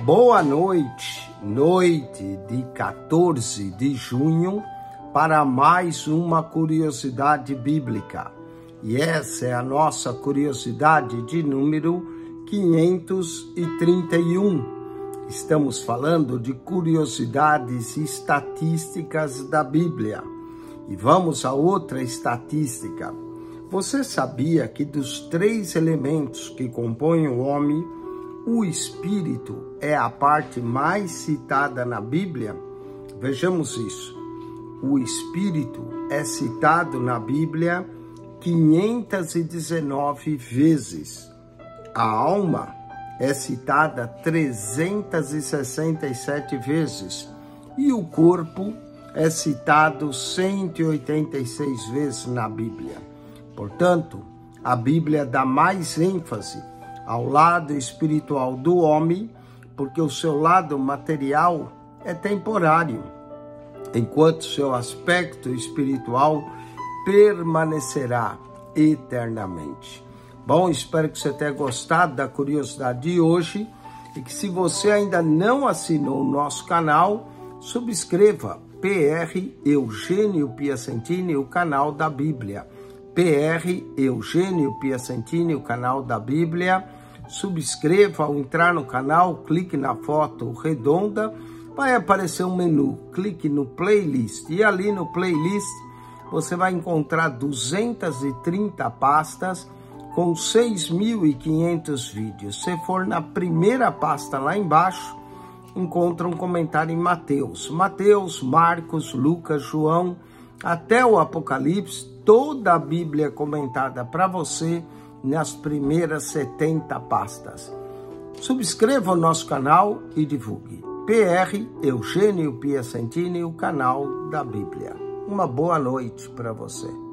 Boa noite, noite de 14 de junho, para mais uma curiosidade bíblica. E essa é a nossa curiosidade de número 531. Estamos falando de curiosidades estatísticas da Bíblia. E vamos a outra estatística. Você sabia que dos 3 elementos que compõem o homem, o espírito é a parte mais citada na Bíblia? Vejamos isso. O espírito é citado na Bíblia 519 vezes. A alma é citada 367 vezes. E o corpo é citado 186 vezes na Bíblia. Portanto, a Bíblia dá mais ênfase ao lado espiritual do homem, porque o seu lado material é temporário, enquanto seu aspecto espiritual permanecerá eternamente. Bom, espero que você tenha gostado da curiosidade de hoje e que, se você ainda não assinou o nosso canal, subscreva PR Eugênio Piacentini, o canal da Bíblia. PR Eugênio Piacentini, o canal da Bíblia. Subscreva. Ao entrar no canal, clique na foto redonda, vai aparecer um menu, clique no playlist e ali no playlist você vai encontrar 230 pastas com 6.500 vídeos. Se for na primeira pasta lá embaixo, encontra um comentário em Mateus, Marcos, Lucas, João, até o Apocalipse, toda a Bíblia comentada para você nas primeiras 70 pastas. Subscreva o nosso canal e divulgue. PR Eugênio Piacentini, o canal da Bíblia. Uma boa noite para você.